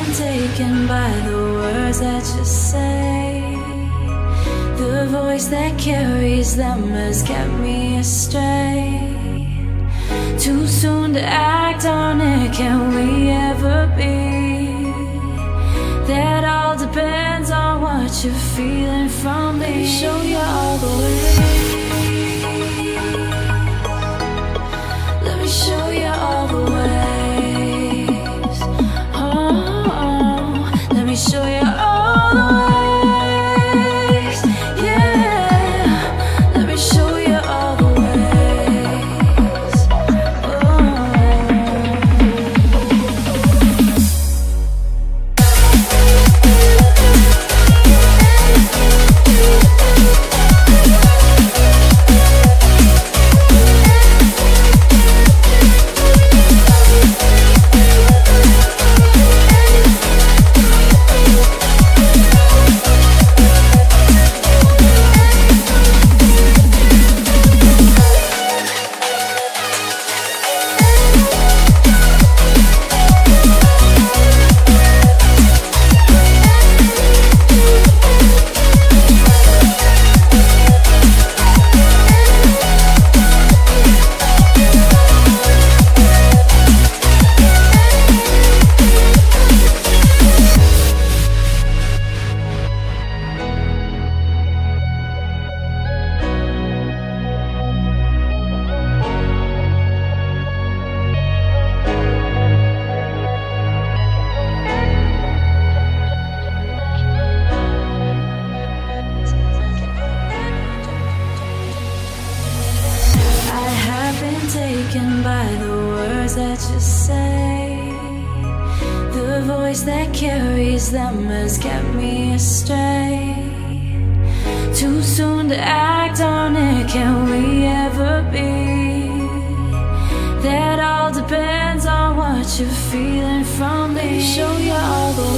been taken by the words that you say. The voice that carries them has kept me astray. Too soon to act on it, can we ever be? That all depends on what you're feeling from me. Let me show you all the way. Let me show you all the ways. Oh, let me show you all the ways. Yeah, let me show you all the ways. Taken by the words that you say. The voice that carries them has kept me astray. Too soon to act on it, can we ever be? That all depends on what you're feeling from me. Let me show you all the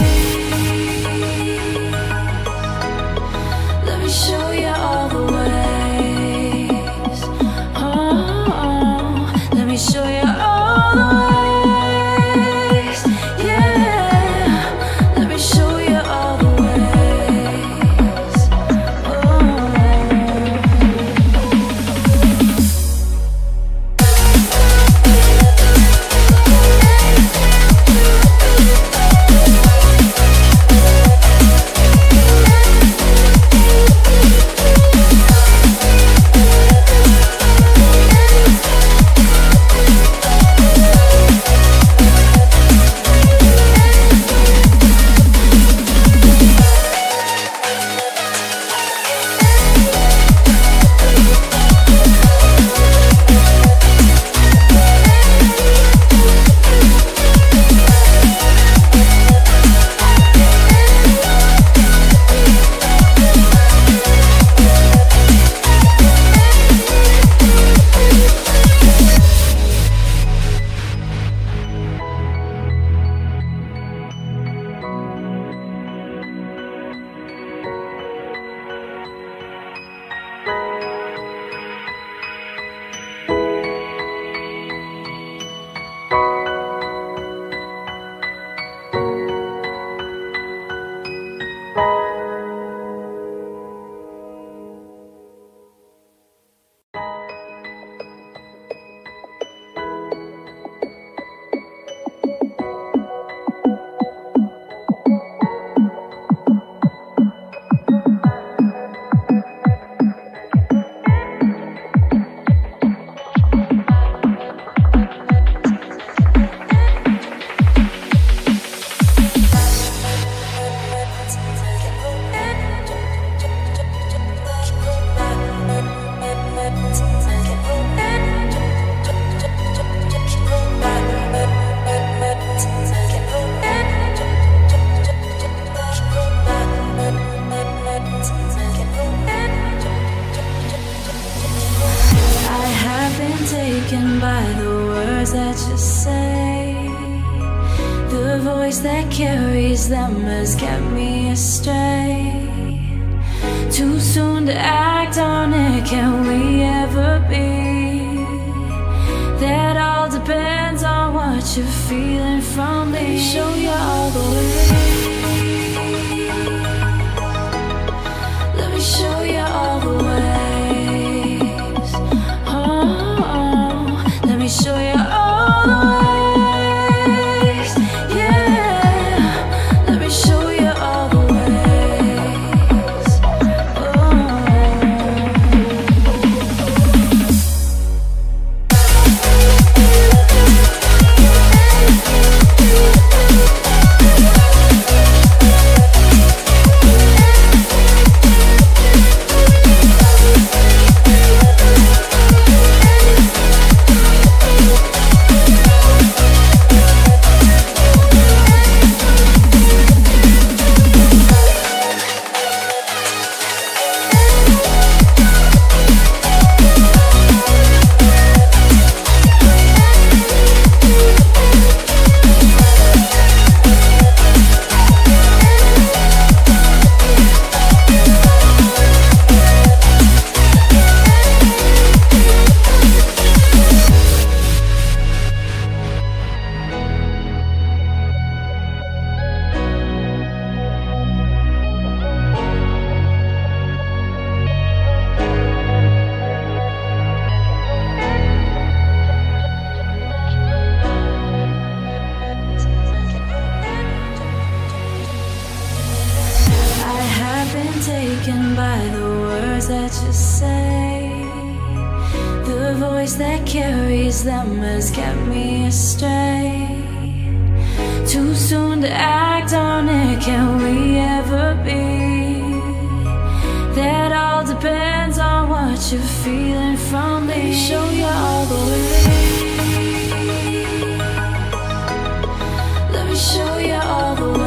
way. Let me show you all the way. Let me show you all the ways. Yeah, let me show you all the ways. Taken by the words that you say. The voice that carries them has kept me astray. Too soon to act on it, can we ever be? That all depends on what what you're feeling from me. Let me show you all the way. Let me show you all the ways. Oh, let me show you all the ways. Yeah, let me show you all the ways. Taken by the words that you say, the voice that carries them has kept me astray. Too soon to act on it, can we ever be? That all depends on what you're feeling from me. Let me show you all the way. Let me show you all the way.